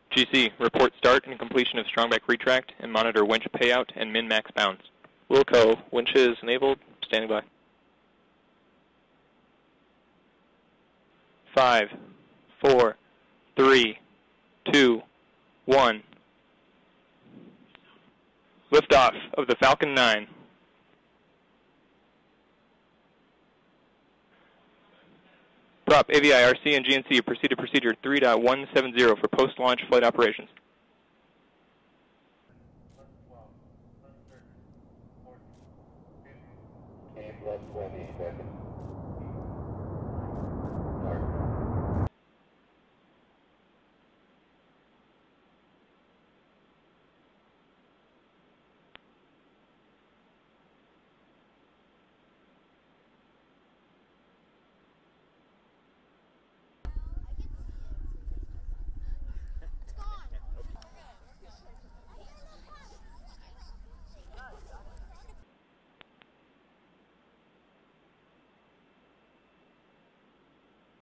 GC, report start and completion of strongback retract and monitor winch payout and min-max bounds. Wilco, winches enabled, standing by. 5, 4, 3, 2, 1. Liftoff of the Falcon 9. Prop, AVI, RC, and GNC proceed to procedure 3.170 for post-launch flight operations.